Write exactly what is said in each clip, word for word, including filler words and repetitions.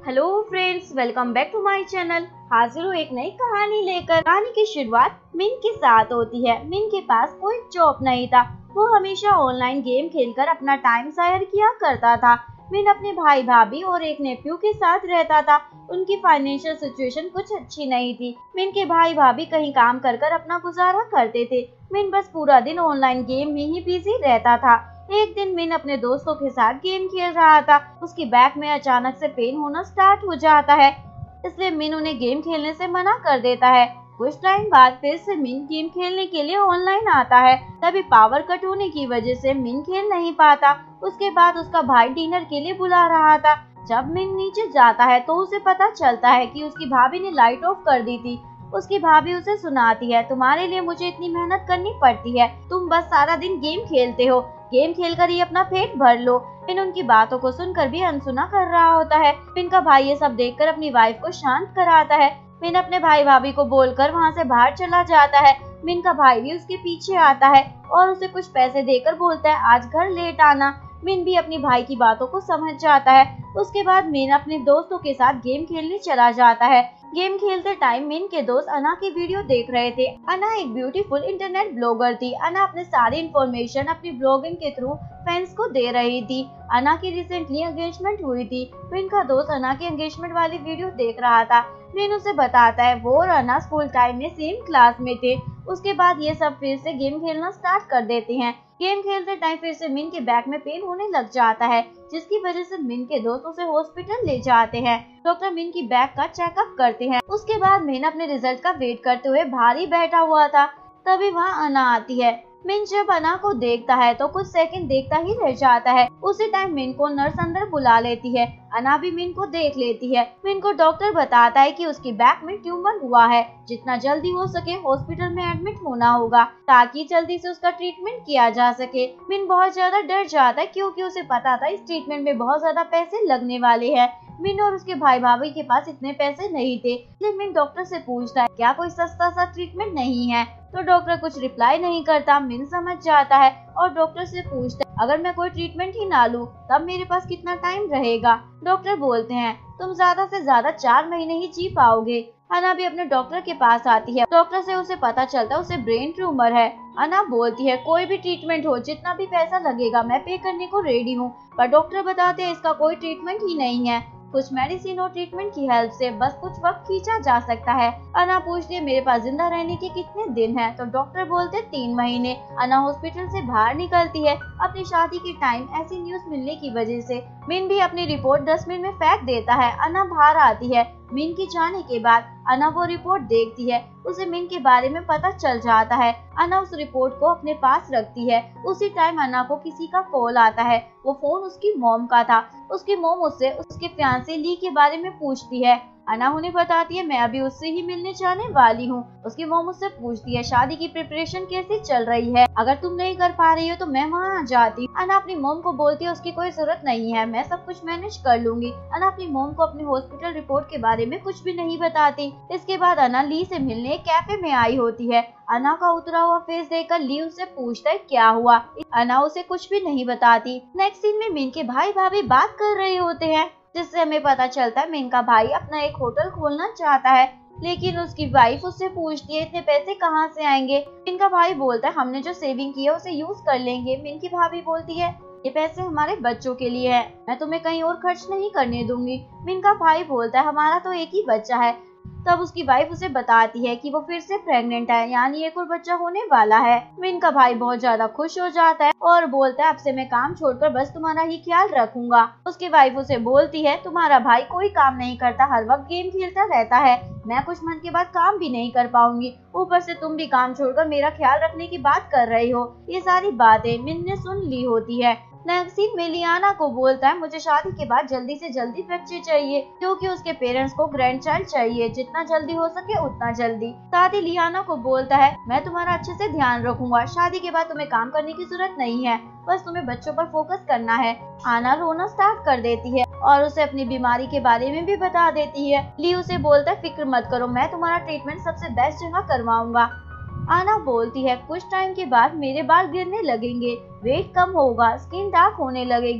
Hello friends, welcome back to my channel. हाजिर हूँ एक नई कहानी लेकर। कहानी की शुरुआत मिन के साथ होती है। मिन के पास कोई जॉब नहीं था। वो हमेशा ऑनलाइन गेम खेलकर अपना टाइम जाया किया करता था। मिन अपने भाई भाभी और एक नेफ्यू के साथ रहता था। उनकी फाइनेंशियल सिचुएशन कुछ अच्छी नहीं थी। मिन के भाई भाभी कहीं काम कर कर अपना गुजारा करते थे। मिन बस पूरा दिन ऑनलाइन गेम में ही बिजी रहता था। एक दिन मिन अपने दोस्तों के साथ गेम खेल रहा था। उसकी बैक में अचानक से पेन होना स्टार्ट हो जाता है, इसलिए मिन उन्हें गेम खेलने से मना कर देता है। कुछ टाइम बाद फिर से मिन गेम खेलने के लिए ऑनलाइन आता है। तभी पावर कट होने की वजह से मिन खेल नहीं पाता। उसके बाद उसका भाई डिनर के लिए बुला रहा था। जब मिन नीचे जाता है तो उसे पता चलता है कि उसकी भाभी ने लाइट ऑफ कर दी थी। उसकी भाभी उसे सुनाती है, तुम्हारे लिए मुझे इतनी मेहनत करनी पड़ती है, तुम बस सारा दिन गेम खेलते हो, गेम खेलकर ही अपना पेट भर लो। मिन उनकी बातों को सुनकर भी अनसुना कर रहा होता है। मिन का भाई ये सब देखकर अपनी वाइफ को शांत कराता है। मिन अपने भाई भाभी को बोलकर वहाँ से बाहर चला जाता है। मिन का भाई भी उसके पीछे आता है और उसे कुछ पैसे देकर बोलता है आज घर लेट आना। मिन भी अपनी भाई की बातों को समझ जाता है। उसके बाद मिन अपने दोस्तों के साथ गेम खेलने चला जाता है। गेम खेलते टाइम मिन के दोस्त अना की वीडियो देख रहे थे। अना एक ब्यूटीफुल इंटरनेट ब्लॉगर थी। अना अपने सारी इन्फॉर्मेशन अपनी ब्लॉगिंग के थ्रू फैंस को दे रही थी। अना की रिसेंटली एंगेजमेंट हुई थी। मिन का दोस्त अना की एंगेजमेंट वाली वीडियो देख रहा था। मिन उसे बताता है वो और अना स्कूल टाइम में सेम क्लास में थे। उसके बाद ये सब फिर से गेम खेलना स्टार्ट कर देते हैं। गेम खेलते टाइम फिर से मिन के बैक में पेन होने लग जाता है, जिसकी वजह से मिन के दोस्त उसे हॉस्पिटल ले जाते हैं। डॉक्टर मिन की बैक का चेकअप करते हैं। उसके बाद मिन अपने रिजल्ट का वेट करते हुए बाहर ही बैठा हुआ था। तभी वहाँ अना आती है। मिन जब अना को देखता है तो कुछ सेकंड देखता ही रह जाता है। उसी टाइम मिन को नर्स अंदर बुला लेती है। अना भी मिन को देख लेती है। मिन को डॉक्टर बताता है कि उसकी बैक में ट्यूमर हुआ है, जितना जल्दी हो सके हॉस्पिटल में एडमिट होना होगा ताकि जल्दी से उसका ट्रीटमेंट किया जा सके। मिन बहुत ज्यादा डर जाता है क्योंकि उसे पता था इस ट्रीटमेंट में बहुत ज्यादा पैसे लगने वाले हैं। मिन और उसके भाई भाभी के पास इतने पैसे नहीं थे, इसलिए मिन डॉक्टर से पूछता है क्या कोई सस्ता सा ट्रीटमेंट नहीं है, तो डॉक्टर कुछ रिप्लाई नहीं करता। मिन समझ जाता है और डॉक्टर से पूछता है अगर मैं कोई ट्रीटमेंट ही ना लूं तब मेरे पास कितना टाइम रहेगा। डॉक्टर बोलते हैं तुम ज्यादा से ज्यादा चार महीने ही जी पाओगे। अना भी अपने डॉक्टर के पास आती है। डॉक्टर से उसे पता चलता है उसे ब्रेन ट्यूमर है। अना बोलती है कोई भी ट्रीटमेंट हो, जितना भी पैसा लगेगा मैं पे करने को रेडी हूँ, पर डॉक्टर बताते हैं इसका कोई ट्रीटमेंट ही नहीं है। कुछ मेडिसिन और ट्रीटमेंट की हेल्प से बस कुछ वक्त खींचा जा सकता है। अना पूछती है मेरे पास जिंदा रहने के कितने दिन हैं, तो डॉक्टर बोलते तीन महीने। अना हॉस्पिटल से बाहर निकलती है। अपनी शादी के टाइम ऐसी न्यूज मिलने की वजह से मिन भी अपनी रिपोर्ट डस्टबिन में फेंक देता है। अना बाहर आती है। मिन के जाने के बाद अना वो रिपोर्ट देखती है। उसे मिन के बारे में पता चल जाता है। अना उस रिपोर्ट को अपने पास रखती है। उसी टाइम अना को किसी का कॉल आता है। वो फोन उसकी मॉम का था। उसकी मॉम उससे उसके फियांसे ली के बारे में पूछती है। अना उन्हें बताती है मैं अभी उससे ही मिलने जाने वाली हूँ। उसकी मॉम उससे पूछती है शादी की प्रिपरेशन कैसी चल रही है, अगर तुम नहीं कर पा रही हो तो मैं वहाँ आ जाती। अना अपनी मॉम को बोलती है उसकी कोई जरूरत नहीं है, मैं सब कुछ मैनेज कर लूंगी। अना अपनी मॉम को अपनी हॉस्पिटल रिपोर्ट के बारे में कुछ भी नहीं बताती। इसके बाद अना ली से मिलने कैफे में आई होती है। अना का उतरा हुआ फेस देखकर ली उससे पूछता है क्या हुआ। अना उसे कुछ भी नहीं बताती। नेक्स्ट सीन में मिन के भाई भाभी बात कर रहे होते हैं, जिससे हमें पता चलता है मिन का भाई अपना एक होटल खोलना चाहता है, लेकिन उसकी वाइफ उससे पूछती है इतने पैसे कहाँ से आएंगे। मिन का भाई बोलता है हमने जो सेविंग की है उसे यूज कर लेंगे। मिन की भाभी बोलती है ये पैसे हमारे बच्चों के लिए है, मैं तुम्हें कहीं और खर्च नहीं करने दूंगी। मिन का भाई बोलता है हमारा तो एक ही बच्चा है। तब उसकी वाइफ उसे बताती है कि वो फिर से प्रेग्नेंट है, यानी एक और बच्चा होने वाला है। मिन का भाई बहुत ज्यादा खुश हो जाता है और बोलता है अब से मैं काम छोड़कर बस तुम्हारा ही ख्याल रखूंगा। उसकी वाइफ उसे बोलती है तुम्हारा भाई कोई काम नहीं करता, हर वक्त गेम खेलता रहता है, मैं कुछ मंथ के बाद काम भी नहीं कर पाऊंगी, ऊपर से तुम भी काम छोड़कर मेरा ख्याल रखने की बात कर रही हो। ये सारी बातें मिन ने सुन ली होती है। नेक्स्ट सीन में लियाना को बोलता है मुझे शादी के बाद जल्दी से जल्दी बच्चे चाहिए, क्योंकि उसके पेरेंट्स को ग्रैंड चाइल्ड चाहिए, जितना जल्दी हो सके उतना जल्दी। साथ ही लियाना को बोलता है मैं तुम्हारा अच्छे से ध्यान रखूंगा, शादी के बाद तुम्हें काम करने की जरूरत नहीं है, बस तुम्हें बच्चों पर फोकस करना है। आना रोना स्टार्ट कर देती है और उसे अपनी बीमारी के बारे में भी बता देती है। ली उसे बोलता है फिक्र मत करो, मैं तुम्हारा ट्रीटमेंट सबसे बेस्ट जगह करवाऊंगा। आना बोलती है कुछ टाइम के बाद मेरे बाल गिरने लगेंगे, वेट कम होगा, स्किन डार्क होने लगेगी,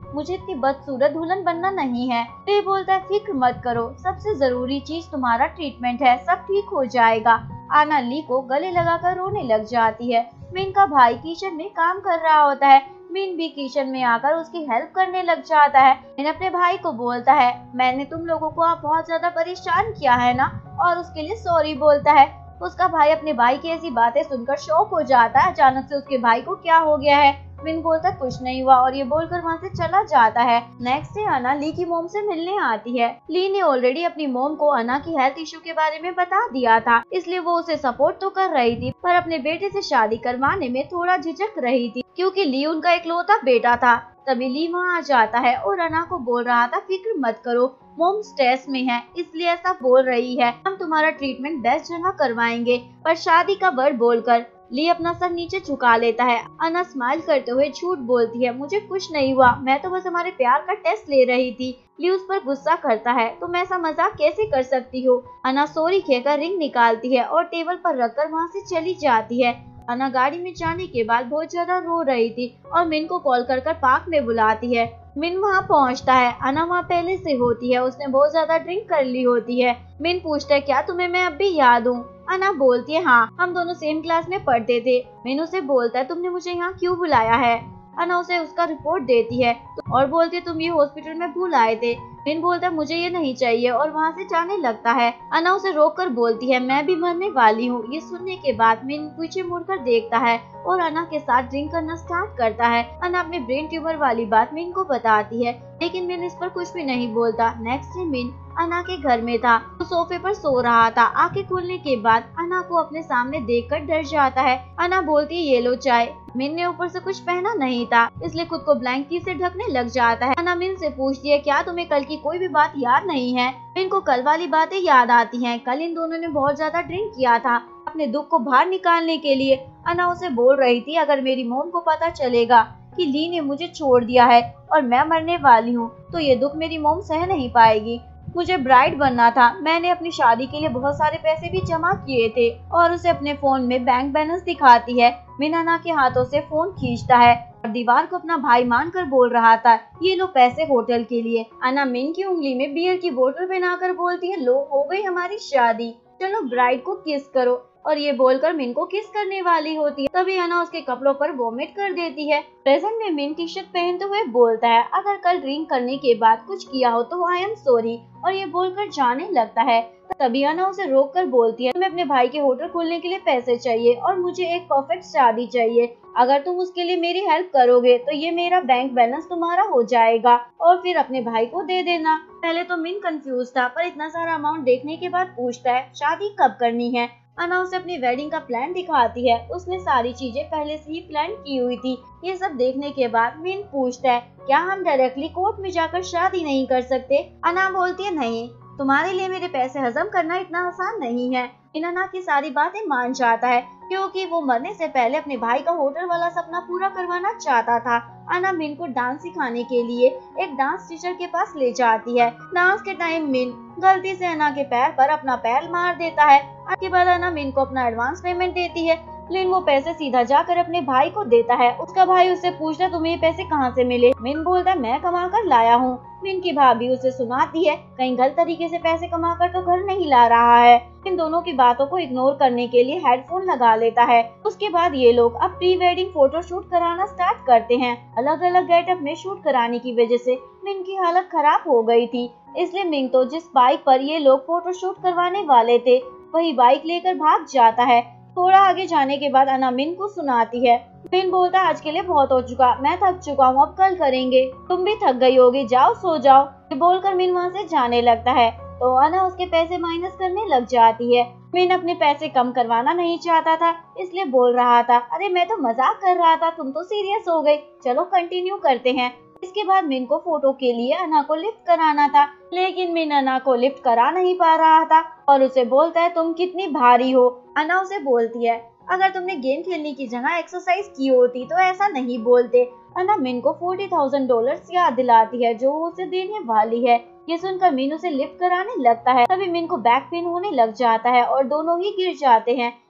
मुझे इतनी बदसूरत दुल्हन बनना नहीं है। ली बोलता है फिक्र मत करो, सबसे जरूरी चीज तुम्हारा ट्रीटमेंट है, सब ठीक हो जाएगा। आना ली को गले लगाकर रोने लग जाती है। मिन का भाई किचन में काम कर रहा होता है। मिन भी किचन में आकर उसकी हेल्प करने लग जाता है। मिन अपने भाई को बोलता है मैंने तुम लोगों को आप बहुत ज्यादा परेशान किया है ना, और उसके लिए सॉरी बोलता है। उसका भाई अपने भाई की ऐसी बातें सुनकर शॉक हो जाता है। अचानक से उसके भाई को क्या हो गया है। मिन बोलता कुछ नहीं हुआ और ये बोलकर वहाँ से चला जाता है। नेक्स्ट डे अना ली की मोम से मिलने आती है। ली ने ऑलरेडी अपनी मोम को अना की हेल्थ इशू के बारे में बता दिया था, इसलिए वो उसे सपोर्ट तो कर रही थी, पर अपने बेटे से शादी करवाने में थोड़ा झिझक रही थी, क्योंकि ली उनका इकलौता बेटा था। तभी ली वहाँ आ जाता है और अना को बोल रहा था फिक्र मत करो, मोम स्ट्रेस में है इसलिए ऐसा बोल रही है, हम तुम्हारा ट्रीटमेंट बेस्ट जगह करवाएंगे। पर शादी का वर्ड बोलकर ली अपना सर नीचे झुका लेता है। अना स्माइल करते हुए झूठ बोलती है मुझे कुछ नहीं हुआ, मैं तो बस हमारे प्यार का टेस्ट ले रही थी। ली उस पर गुस्सा करता है तुम ऐसा मजाक कैसे कर सकती हो। अना सॉरी कहकर रिंग निकालती है और टेबल पर रखकर वहाँ से चली जाती है। अना गाड़ी में जाने के बाद बहुत ज्यादा रो रही थी और मिन को कॉल कर कर पार्क में बुलाती है। मिन वहाँ पहुँचता है। अना वहाँ पहले से होती है, उसने बहुत ज्यादा ड्रिंक कर ली होती है। मिन पूछता है क्या तुम्हें मैं अब भी याद हूँ। अना बोलती है हाँ, हम दोनों सेम क्लास में पढ़ते थे। मिन उसे बोलता है तुमने मुझे यहाँ क्यों बुलाया है। अना उसे उसका रिपोर्ट देती है और बोलती है तुम ये हॉस्पिटल में भूल आए थे। मिन बोलता है मुझे ये नहीं चाहिए और वहाँ से जाने लगता है। अना उसे रोक कर बोलती है मैं भी मरने वाली हूँ। ये सुनने के बाद मिन पीछे मुड़कर देखता है और अना के साथ ड्रिंक करना स्टार्ट करता है। अना अपने ब्रेन ट्यूमर वाली बात मिन को बताती है, लेकिन मिन इस पर कुछ भी नहीं बोलता। नेक्स्ट डे मिन अना के घर में था, तो सोफे पर सो रहा था। आंखें खुलने के बाद अना को अपने सामने देखकर डर जाता है। अना बोलती है ये लो चाय। मिन ने ऊपर से कुछ पहना नहीं था, इसलिए खुद को ब्लैंकेट से ढकने लग जाता है। अना मिन से पूछती है क्या तुम्हें कल की कोई भी बात याद नहीं है। मिन को कल वाली बातें याद आती हैं। कल इन दोनों ने बहुत ज्यादा ड्रिंक किया था अपने दुख को बाहर निकालने के लिए। अना उसे बोल रही थी अगर मेरी मोम को पता चलेगा कि ली ने मुझे छोड़ दिया है और मैं मरने वाली हूँ, तो ये दुख मेरी मोम सह नहीं पाएगी। मुझे ब्राइड बनना था, मैंने अपनी शादी के लिए बहुत सारे पैसे भी जमा किए थे। और उसे अपने फोन में बैंक बैलेंस दिखाती है। मिन अना के हाथों से फोन खींचता है और दीवार को अपना भाई मानकर बोल रहा था ये लो पैसे होटल के लिए। अना मिन की उंगली में बियर की बोतल पहनाकर बोलती है लो हो गई हमारी शादी, चलो ब्राइड को किस करो। और ये बोलकर मिन को किस करने वाली होती है, तभी अना उसके कपड़ों पर वोमिट कर देती है। प्रेजेंट में मिन टी शर्ट पहनते हुए बोलता है अगर कल ड्रिंक करने के बाद कुछ किया हो तो आई एम सॉरी, और ये बोलकर जाने लगता है। तभी अना उसे रोक कर बोलती है तुम्हें अपने भाई के होटल खोलने के लिए पैसे चाहिए और मुझे एक परफेक्ट शादी चाहिए। अगर तुम उसके लिए मेरी हेल्प करोगे तो ये मेरा बैंक बैलेंस तुम्हारा हो जाएगा और फिर अपने भाई को दे देना। पहले तो मिन कंफ्यूज था, पर इतना सारा अमाउंट देखने के बाद पूछता है शादी कब करनी है। अना उसे अपनी वेडिंग का प्लान दिखाती है, उसने सारी चीजें पहले से ही प्लान की हुई थी। ये सब देखने के बाद मिन पूछता है क्या हम डायरेक्टली कोर्ट में जाकर शादी नहीं कर सकते। अना बोलती है नहीं, तुम्हारे लिए मेरे पैसे हजम करना इतना आसान नहीं है। मिन अना की सारी बातें मान जाता है, क्योंकि वो मरने से पहले अपने भाई का होटल वाला सपना पूरा करवाना चाहता था। अना मिन को डांस सिखाने के लिए एक डांस टीचर के पास ले जाती है। डांस के टाइम मिन गलती से अना के पैर पर अपना पैर मार देता है। उसके बाद अना मिन को अपना एडवांस पेमेंट देती है, लेकिन वो पैसे सीधा जाकर अपने भाई को देता है। उसका भाई उससे पूछता है तुम्हें ये पैसे कहाँ से मिले। मिन बोलता है मैं कमा कर लाया हूँ। मिन की भाभी उसे सुनाती है कहीं गलत तरीके से पैसे कमाकर तो घर नहीं ला रहा है। इन दोनों की बातों को इग्नोर करने के लिए हेडफोन लगा लेता है। उसके बाद ये लोग अब प्री वेडिंग फोटो शूट कराना स्टार्ट करते हैं। अलग अलग गेटअप में शूट कराने की वजह से मिन की हालत खराब हो गई थी, इसलिए मिन तो जिस बाइक पर ये लोग फोटो शूट करवाने वाले थे वही बाइक लेकर भाग जाता है। थोड़ा आगे जाने के बाद अना मिन को सुनाती है। मिन बोलता आज के लिए बहुत हो चुका, मैं थक चुका हूँ, अब कल करेंगे, तुम भी थक गई होगी, जाओ सो जाओ। बोलकर मिन वहाँ से जाने लगता है तो अना उसके पैसे माइनस करने लग जाती है। मिन अपने पैसे कम करवाना नहीं चाहता था, इसलिए बोल रहा था अरे मैं तो मजाक कर रहा था, तुम तो सीरियस हो गई, चलो कंटिन्यू करते हैं। इसके बाद मिन को फोटो के लिए अना को लिफ्ट कराना था, लेकिन मिन अना को लिफ्ट करा नहीं पा रहा था और उसे बोलता है तुम कितनी भारी हो। अना उसे बोलती है अगर तुमने गेम खेलने की जगह एक्सरसाइज की होती तो ऐसा नहीं बोलते। अना मिन को फोर्टी थाउजेंड डॉलर याद दिलाती है जो उसे देने वाली है। ये सुनकर मिन उसे लिफ्ट कराने लगता है, तभी मिन को बैक पेन होने लग जाता है और दोनों ही गिर जाते हैं।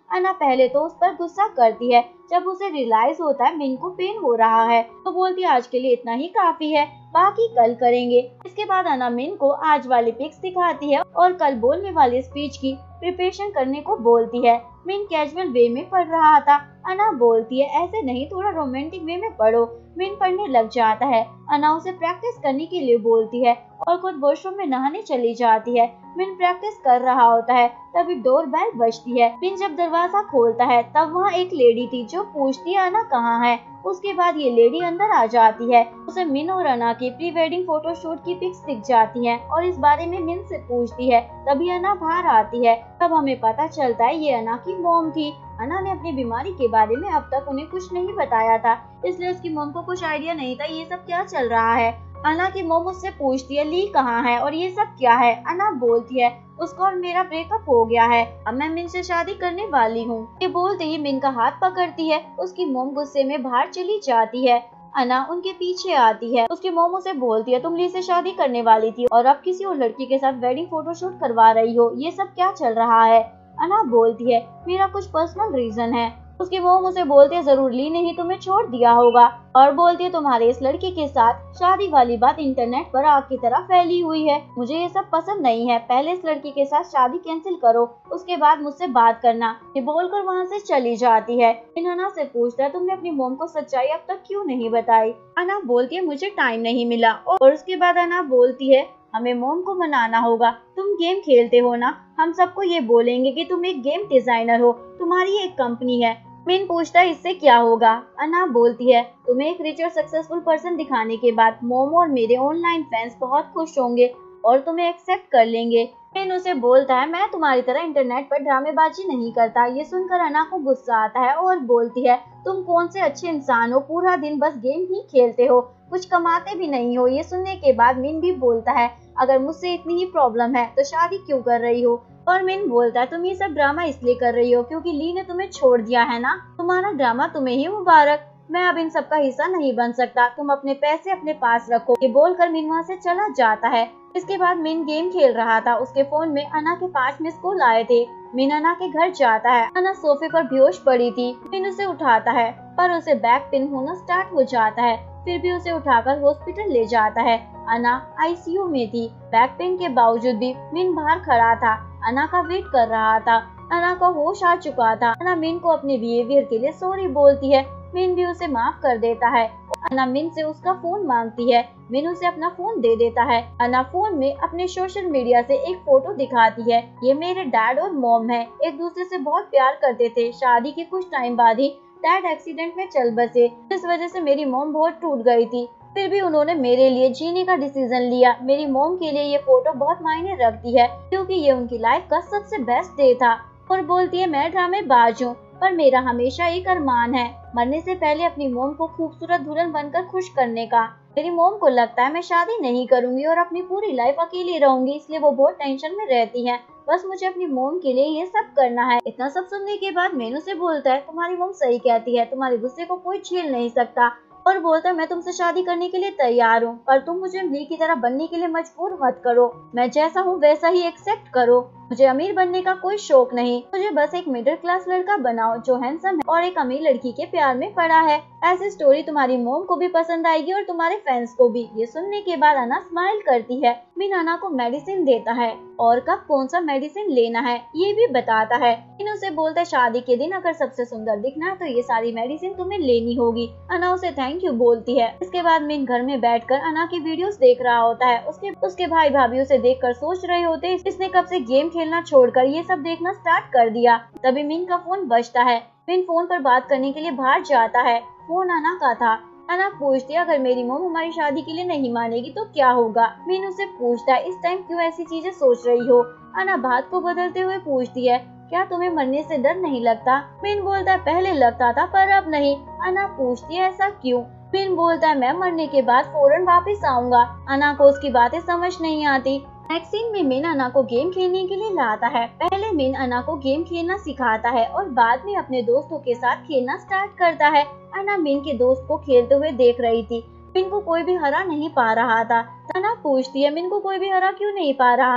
अना पहले तो उस पर गुस्सा करती है। जब उसे रियलाइज होता है मिन को पेन हो रहा है तो बोलती है आज के लिए इतना ही काफी है, बाकी कल करेंगे। इसके बाद अना मिन को आज वाली पिक्स दिखाती है और कल बोलने वाली स्पीच की प्रिपरेशन करने को बोलती है। मिन कैजुअल वे में पढ़ रहा था। अना बोलती है ऐसे नहीं, थोड़ा रोमांटिक वे में पढ़ो। मिन पढ़ने लग जाता है। अना उसे प्रैक्टिस करने के लिए बोलती है और खुद वॉशरूम में नहाने चली जाती है। मिन प्रैक्टिस कर रहा होता है तभी डोर बेल बजती है। मिन जब दरवाजा खोलता है तब वहाँ एक लेडी थी जो पूछती है अना कहाँ है। उसके बाद ये लेडी अंदर आ जाती है। उसे मिन और अना की प्री वेडिंग फोटोशूट की पिक्स दिख जाती हैं और इस बारे में मिन से पूछती है। तभी अना बाहर आती है। तब हमें पता चलता है ये अना की मॉम थी। अना ने अपनी बीमारी के बारे में अब तक उन्हें कुछ नहीं बताया था, इसलिए उसकी मॉम को कुछ आइडिया नहीं था ये सब क्या चल रहा है। अना की मॉम उससे पूछती है ली कहाँ है और ये सब क्या है। अना बोलती है उसका और मेरा ब्रेकअप हो गया है, अब मैं मिन से शादी करने वाली हूँ। ये बोलते ही मिन का हाथ पकड़ती है। उसकी मॉम गुस्से में बाहर चली जाती है। अना उनके पीछे आती है। उसकी मॉम उसे बोलती है तुम ली से शादी करने वाली थी और अब किसी और लड़की के साथ वेडिंग फोटोशूट करवा रही हो, ये सब क्या चल रहा है। अना बोलती है मेरा कुछ पर्सनल रीजन है। उसकी मॉम उसे बोलती है जरूर ली ने ही तुम्हें छोड़ दिया होगा और बोलती है तुम्हारे इस लड़के के साथ शादी वाली बात इंटरनेट पर आग की तरह फैली हुई है, मुझे ये सब पसंद नहीं है। पहले इस लड़की के साथ शादी कैंसिल करो, उसके बाद मुझसे बात करना। ये बोलकर वहाँ से चली जाती है। इन अना से पूछता है तुमने अपनी मॉम को सच्चाई अब तक क्यों नहीं बताई। अना बोलती है मुझे टाइम नहीं मिला। और उसके बाद अना बोलती है हमें मॉम को मनाना होगा, तुम गेम खेलते हो ना, हम सबको ये बोलेंगे कि तुम एक गेम डिजाइनर हो, तुम्हारी एक कंपनी है। मिन पूछता है इससे क्या होगा। अना बोलती है तुम्हें एक रिच और सक्सेसफुल पर्सन दिखाने के बाद मोम और मेरे ऑनलाइन फैंस बहुत खुश होंगे और तुम्हें एक्सेप्ट कर लेंगे। मिन उसे बोलता है मैं तुम्हारी तरह इंटरनेट पर ड्रामेबाजी नहीं करता। ये सुनकर अना को गुस्सा आता है और बोलती है तुम कौन से अच्छे इंसान हो, पूरा दिन बस गेम ही खेलते हो, कुछ कमाते भी नहीं हो। ये सुनने के बाद मिन भी बोलता है अगर मुझसे इतनी ही प्रॉब्लम है तो शादी क्यों कर रही हो। और मिन बोलता है तुम ये सब ड्रामा इसलिए कर रही हो क्योंकि ली ने तुम्हें छोड़ दिया है ना, तुम्हारा ड्रामा तुम्हें ही मुबारक, मैं अब इन सब का हिस्सा नहीं बन सकता, तुम अपने पैसे अपने पास रखो। ये बोलकर मिन वहाँ से चला जाता है। इसके बाद मिन गेम खेल रहा था। उसके फोन में अना के पांच मिस कॉल आए थे। मिन अना के घर जाता है। अना सोफे पर बेहोश पड़ी थी। मिन उसे उठाता है पर उसे बैक पेन होना स्टार्ट हो जाता है, फिर भी उसे उठाकर हॉस्पिटल ले जाता है। अना आईसीयू में थी। बैक पेन के बावजूद भी मिन बाहर खड़ा था, अना का वेट कर रहा था। अना का होश आ चुका था। अना मिन को अपने बिहेवियर के लिए सॉरी बोलती है। मिन भी उसे माफ कर देता है। अना मिन से उसका फोन मांगती है। मिन उसे अपना फोन दे देता है। अना फोन में अपने सोशल मीडिया से एक फोटो दिखाती है। ये मेरे डैड और मॉम है, एक दूसरे से बहुत प्यार करते थे। शादी के कुछ टाइम बाद ही डैड एक्सीडेंट में चल बसे, इस वजह से मेरी मॉम बहुत टूट गई थी, फिर भी उन्होंने मेरे लिए जीने का डिसीजन लिया। मेरी मॉम के लिए ये फोटो बहुत मायने रखती है क्योंकि ये उनकी लाइफ का सबसे बेस्ट डे था। और बोलती है मैं ड्रामेबाज हूँ पर मेरा हमेशा एक अरमान है, मरने से पहले अपनी मॉम को खूबसूरत दुल्हन बनकर खुश करने का। मेरी मॉम को लगता है मैं शादी नहीं करूंगी और अपनी पूरी लाइफ अकेली रहूंगी, इसलिए वो बहुत टेंशन में रहती है। बस मुझे अपनी मॉम के लिए ये सब करना है। इतना सब सुनने के बाद मेनू से बोलता है तुम्हारी मॉम सही कहती है, तुम्हारे गुस्से को कोई झेल नहीं सकता। और बोलता है मैं तुमसे शादी करने के लिए तैयार हूँ पर तुम मुझे ली की तरह बनने के लिए मजबूर मत करो, मैं जैसा हूँ वैसा ही एक्सेप्ट करो। मुझे अमीर बनने का कोई शौक नहीं, मुझे बस एक मिडिल क्लास लड़का बनाओ जो हैंडसम है और एक अमीर लड़की के प्यार में पड़ा है। ऐसी स्टोरी तुम्हारी मॉम को भी पसंद आएगी और तुम्हारे फैंस को भी। ये सुनने के बाद अना स्माइल करती है। मिन अना को मेडिसिन देता है और कब कौन सा मेडिसिन लेना है ये भी बताता है। मिन उसे बोलता है शादी के दिन अगर सबसे सुंदर दिखना है तो ये सारी मेडिसिन तुम्हें लेनी होगी। अना उसे थैंक यू बोलती है। इसके बाद मिन घर में बैठकर अना की वीडियोस देख रहा होता है। उसके उसके भाई भाभी उसे देखकर सोच रहे होते इसने कब से गेम खेलना छोड़कर ये सब देखना स्टार्ट कर दिया। तभी मिन का फोन बजता है। मिन फोन पर बात करने के लिए बाहर जाता है। फोन अना का था। अना पूछती है अगर मेरी मॉम हमारी शादी के लिए नहीं मानेगी तो क्या होगा। मिन उसे पूछता है इस टाइम क्यों ऐसी चीजें सोच रही हो। अना बात को बदलते हुए पूछती है क्या तुम्हें मरने से डर नहीं लगता। मिन बोलता है पहले लगता था पर अब नहीं। अना पूछती है ऐसा क्यों। मिन बोलता है मैं मरने के बाद फौरन वापस आऊंगा। अना को उसकी बातें समझ नहीं आती। नेक्स्ट सीन में मिन अना को गेम खेलने के लिए लाता है। पहले मिन अना को गेम खेलना सिखाता है और बाद में अपने दोस्तों के साथ खेलना स्टार्ट करता है। अना मिन के दोस्त को खेलते हुए देख रही थी। मिन को कोई भी हरा नहीं पा रहा था। अना पूछती है मिन को कोई भी हरा क्यों नहीं पा रहा है।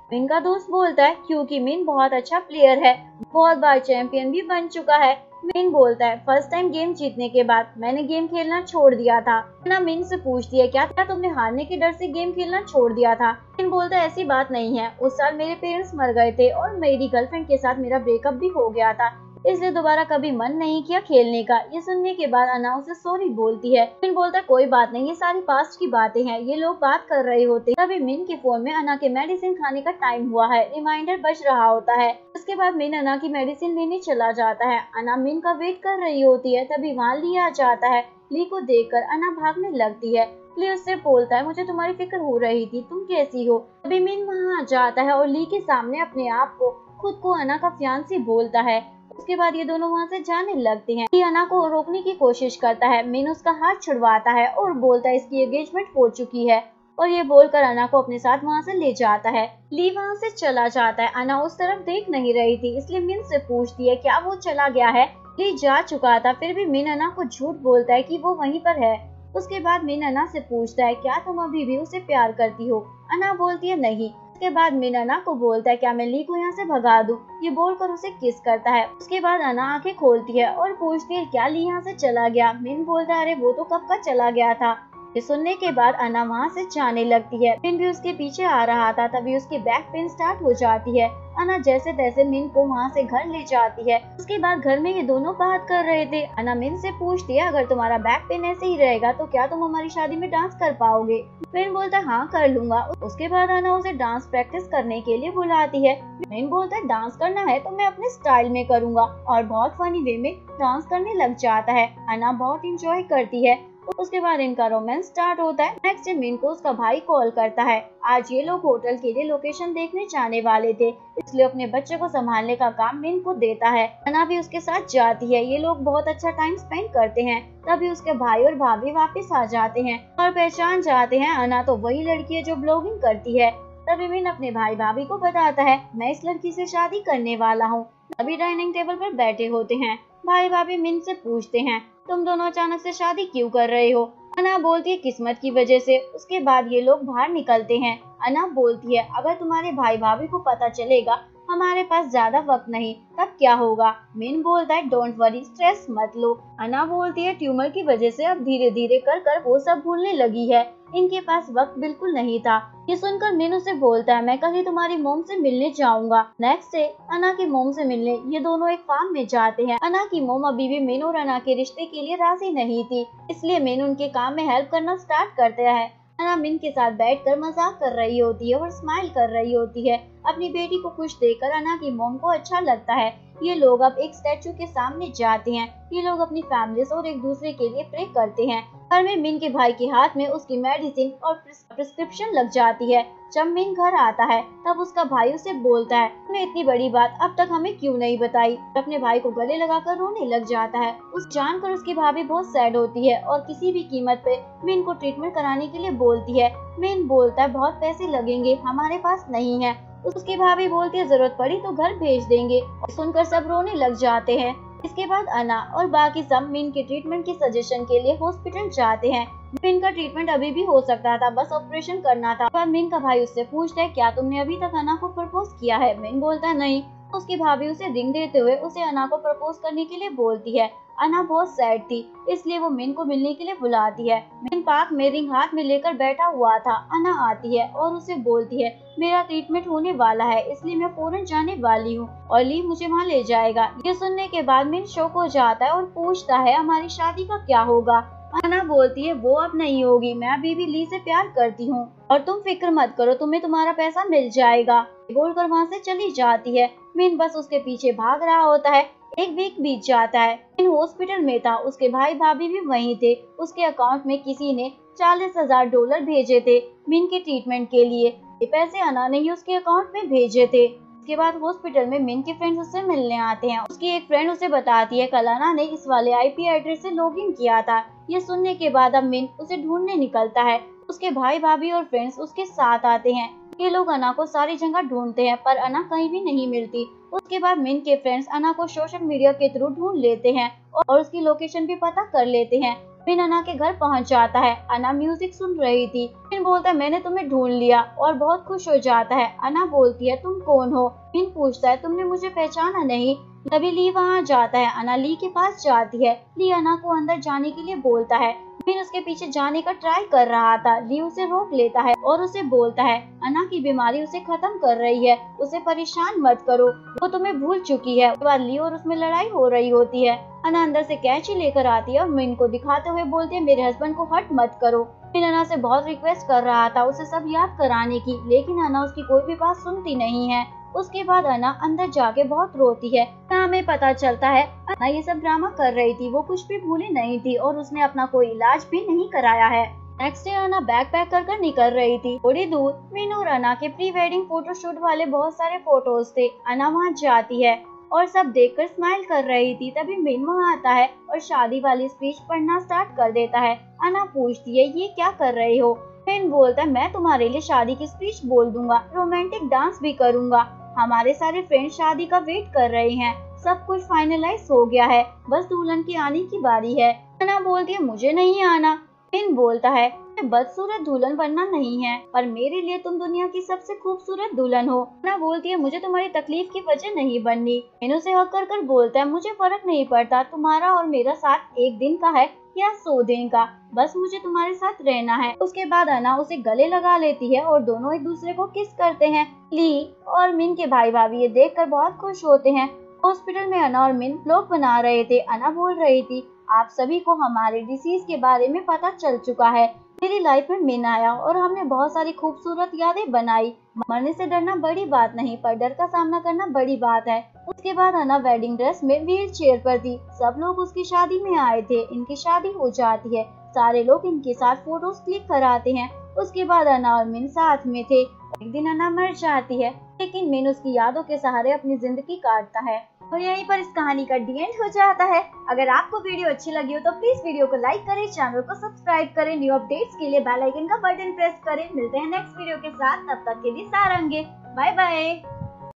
मिन का दोस्त बोलता है क्योंकि मिन बहुत अच्छा प्लेयर है, बहुत बार चैंपियन भी बन चुका है। मिन बोलता है फर्स्ट टाइम गेम जीतने के बाद मैंने गेम खेलना छोड़ दिया था। ना मिन से पूछती है क्या क्या तुमने हारने के डर से गेम खेलना छोड़ दिया था। मिन बोलता है ऐसी बात नहीं है, उस साल मेरे पेरेंट्स मर गए थे और मेरी गर्लफ्रेंड के साथ मेरा ब्रेकअप भी हो गया था, इसलिए दोबारा कभी मन नहीं किया खेलने का। ये सुनने के बाद अना उसे सॉरी बोलती है। मिन बोलता है कोई बात नहीं, ये सारी पास्ट की बातें हैं, ये लोग बात कर रहे होते हैं। तभी मिन के फोन में अना के मेडिसिन खाने का टाइम हुआ है, रिमाइंडर बज रहा होता है। उसके बाद मिन अना की मेडिसिन लेने चला जाता है। अना मिन का वेट कर रही होती है, तभी वहाँ ली आ जाता है। ली को देखकर अना भागने लगती है। ली उससे बोलता है मुझे तुम्हारी फिक्र हो रही थी, तुम कैसी हो। तभी मिन वहाँ आ जाता है और ली के सामने अपने आप को खुद को अना का फियांसी बोलता है। उसके बाद ये दोनों वहाँ से जाने लगते हैं। ली अना को रोकने की कोशिश करता है। मिन उसका हाथ छुड़वाता है और बोलता है इसकी एंगेजमेंट हो चुकी है, और ये बोलकर अना को अपने साथ वहाँ से ले जाता है। ली वहाँ से चला जाता है। अना उस तरफ देख नहीं रही थी, इसलिए मिन से पूछती है क्या वो चला गया है। ली जा चुका था, फिर भी मिन अना को झूठ बोलता है कि वो वहीं पर है। उसके बाद मिन अना से पूछता है क्या तुम अभी भी उसे प्यार करती हो। अना बोलती है नहीं। उसके बाद मिन अना को बोलता है क्या मैं ली को यहाँ से भगा दूं। ये बोलकर उसे किस करता है। उसके बाद अना आंखें खोलती है और पूछती है क्या ली यहाँ से चला गया। मिन बोलता है अरे वो तो कब का चला गया था। ये सुनने के बाद अना वहाँ से जाने लगती है। मिन भी उसके पीछे आ रहा था, तभी उसकी बैक पेन स्टार्ट हो जाती है। अना जैसे तैसे मिन को वहाँ से घर ले जाती है। उसके बाद घर में ये दोनों बात कर रहे थे। अना मिन से पूछती है अगर तुम्हारा बैक पेन ऐसे ही रहेगा तो क्या तुम हमारी शादी में डांस कर पाओगे। मिन बोलता है हाँ कर लूंगा। उसके बाद अना उसे डांस प्रैक्टिस करने के लिए बुलाती है। मिन बोलता है डांस करना है तो मैं अपने स्टाइल में करूंगा, और बहुत फनी वे में डांस करने लग जाता है। अना बहुत इंजॉय करती है। उसके बाद इनका रोमांस स्टार्ट होता है। नेक्स्ट डे मिन को उसका भाई कॉल करता है। आज ये लोग होटल के लिए लोकेशन देखने जाने वाले थे, इसलिए अपने बच्चे को संभालने का काम मिन को देता है। अना भी उसके साथ जाती है। ये लोग बहुत अच्छा टाइम स्पेंड करते हैं। तभी उसके भाई और भाभी वापस आ जाते हैं और पहचान जाते हैं अना तो वही लड़की है जो ब्लॉगिंग करती है। तभी मिन अपने भाई भाभी को बताता है मैं इस लड़की से शादी करने वाला हूँ। तभी डाइनिंग टेबल पर बैठे होते हैं। भाई भाभी मिन से पूछते हैं तुम दोनों अचानक से शादी क्यों कर रहे हो। अना बोलती है किस्मत की वजह से। उसके बाद ये लोग बाहर निकलते हैं। अना बोलती है अगर तुम्हारे भाई भाभी को पता चलेगा हमारे पास ज्यादा वक्त नहीं तब क्या होगा। मिन बोलता है डोंट वरी, स्ट्रेस मत लो। अना बोलती है ट्यूमर की वजह से अब धीरे धीरे कर कर वो सब भूलने लगी है, इनके पास वक्त बिल्कुल नहीं था। ये सुनकर मिन उसे बोलता है मैं कल ही तुम्हारी मोम से मिलने जाऊंगा। नेक्स्ट डे अना की मोम से मिलने ये दोनों एक फार्म में जाते हैं। अना की मोम अभी भी मिन और अना के रिश्ते के लिए राजी नहीं थी, इसलिए मिन उनके काम में हेल्प करना स्टार्ट करता है। अना मिन के साथ बैठकर मजाक कर रही होती है और स्माइल कर रही होती है। अपनी बेटी को खुश देखकर अना की मोम को अच्छा लगता है। ये लोग अब एक स्टैचू के सामने जाते हैं। ये लोग अपनी फैमिलीज और एक दूसरे के लिए प्रे करते हैं। घर में मिन के भाई के हाथ में उसकी मेडिसिन और प्रिस्क्रिप्शन लग जाती है। जब मिन घर आता है तब उसका भाई उसे बोलता है तुमने इतनी बड़ी बात अब तक हमें क्यों नहीं बताई। अपने भाई को गले लगाकर रोने लग जाता है। उस जानकर उसकी भाभी बहुत सैड होती है और किसी भी कीमत पे मिन को ट्रीटमेंट कराने के लिए बोलती है। मिन बोलता है बहुत पैसे लगेंगे, हमारे पास नहीं है। उसकी भाभी बोलती है जरूरत पड़ी तो घर भेज देंगे। और सुनकर सब रोने लग जाते हैं। इसके बाद अना और बाकी सब मिन के ट्रीटमेंट के सजेशन के लिए हॉस्पिटल जाते हैं। मिन का ट्रीटमेंट अभी भी हो सकता था, बस ऑपरेशन करना था। पर मिन का भाई उससे पूछता है क्या तुमने अभी तक अना को प्रपोज किया है। मिन बोलता है नहीं। उसकी भाभी उसे रिंग देते हुए उसे अना को प्रपोज करने के लिए बोलती है। अना बहुत सैड थी, इसलिए वो मिन को मिलने के लिए बुलाती है। मिन पार्क में रिंग हाथ में लेकर बैठा हुआ था। अना आती है और उसे बोलती है मेरा ट्रीटमेंट होने वाला है, इसलिए मैं फौरन जाने वाली हूँ और ली मुझे वहाँ ले जाएगा। ये सुनने के बाद मिन शॉक हो जाता है और पूछता है हमारी शादी का क्या होगा। अना बोलती है वो अब नहीं होगी, मैं अभी भी ली से प्यार करती हूँ और तुम फिक्र मत करो, तुम्हें तुम्हारा पैसा मिल जाएगा। बोलकर वहाँ से चली जाती है। मिन बस उसके पीछे भाग रहा होता है। एक वीक बीत जाता है। मिन हॉस्पिटल में था, उसके भाई भाभी भी वहीं थे। उसके अकाउंट में किसी ने चालीस हजार डॉलर भेजे थे मिन के ट्रीटमेंट के लिए। ये पैसे अना ने ही उसके अकाउंट में भेजे थे। उसके बाद हॉस्पिटल में मिन के फ्रेंड्स उससे मिलने आते हैं। उसकी एक फ्रेंड उसे बताती है कल अना ने इस वाले आईपी एड्रेस से लॉगिन किया था। ये सुनने के बाद अब मिन उसे ढूंढने निकलता है। उसके भाई भाभी और फ्रेंड्स उसके साथ आते हैं। ये लोग अना को सारी जगह ढूंढते हैं पर अना कहीं भी नहीं मिलती। उसके बाद मिन के फ्रेंड्स अना को सोशल मीडिया के थ्रू ढूंढ लेते हैं और उसकी लोकेशन भी पता कर लेते हैं। मिन अना के घर पहुंच जाता है। अना म्यूजिक सुन रही थी। मिन बोलता है मैंने तुम्हें ढूंढ लिया और बहुत खुश हो जाता है। अना बोलती है तुम कौन हो? मिन पूछता है तुमने मुझे पहचाना नहीं? तभी ली वहाँ जाता है। अना ली के पास जाती है। ली अना को अंदर जाने के लिए बोलता है। मिन उसके पीछे जाने का ट्राई कर रहा था। ली उसे रोक लेता है और उसे बोलता है अना की बीमारी उसे खत्म कर रही है, उसे परेशान मत करो, वो तुम्हें भूल चुकी है। उसके बाद ली और उसमें लड़ाई हो रही होती है। अना अंदर से कैंची लेकर आती है और मिन को दिखाते हुए बोलती है मेरे हस्बैंड को हर्ट मत करो। मिन अना से बहुत रिक्वेस्ट कर रहा था उसे सब याद कराने की, लेकिन अना उसकी कोई भी बात सुनती नहीं है। उसके बाद अना अंदर जाके बहुत रोती है। हमें पता चलता है अना ये सब ड्रामा कर रही थी, वो कुछ भी भूली नहीं थी और उसने अपना कोई इलाज भी नहीं कराया है। Next day Ana bag pack कर कर निकल रही थी। थोड़ी दूर मिन और अना के प्री वेडिंग फोटोशूट वाले बहुत सारे फोटोज थे। अना वहाँ जाती है और सब देखकर स्माइल कर रही थी। तभी मिन वहाँ आता है और शादी वाली स्पीच पढ़ना स्टार्ट कर देता है। अना पूछती है ये क्या कर रहे हो? मिन बोलता है मैं तुम्हारे लिए शादी की स्पीच बोल दूंगा, रोमांटिक डांस भी करूंगा। हमारे सारे फ्रेंड्स शादी का वेट कर रहे हैं, सब कुछ फाइनलाइज हो गया है, बस दुल्हन के आने की बारी है। अना बोलती है मुझे नहीं आना। मिन बोलता है बदसूरत दुल्हन बनना नहीं है, पर मेरे लिए तुम दुनिया की सबसे खूबसूरत दुल्हन हो। अना बोलती है मुझे तुम्हारी तकलीफ की वजह नहीं बननी। मिन उसे हक कर कर बोलता है मुझे फर्क नहीं पड़ता तुम्हारा और मेरा साथ एक दिन का है या सौ दिन का, बस मुझे तुम्हारे साथ रहना है। उसके बाद अना उसे गले लगा लेती है और दोनों एक दूसरे को किस करते हैं। ली और मिन के भाई भाभी ये देखकर बहुत खुश होते हैं। हॉस्पिटल में अना और मिन व्लॉग बना रहे थे। अना बोल रही थी आप सभी को हमारे डिसीज के बारे में पता चल चुका है। मेरी लाइफ में मिन आया और हमने बहुत सारी खूबसूरत यादें बनाई। मरने से डरना बड़ी बात नहीं, पर डर का सामना करना बड़ी बात है। उसके बाद अना वेडिंग ड्रेस में व्हील चेयर पर थी। सब लोग उसकी शादी में आए थे। इनकी शादी हो जाती है, सारे लोग इनके साथ फोटोज क्लिक कराते हैं। उसके बाद अना और मिन साथ में थे। एक दिन अना मर जाती है, लेकिन मिन उसकी यादों के सहारे अपनी जिंदगी काटता है। और यहीं पर इस कहानी का डी एंड हो जाता है। अगर आपको वीडियो अच्छी लगी हो तो प्लीज वीडियो को लाइक करें, चैनल को सब्सक्राइब करें, न्यू अपडेट्स के लिए बेल आइकन का बटन प्रेस करें। मिलते हैं नेक्स्ट वीडियो के साथ, तब तक के लिए सारंगे। Bye bye.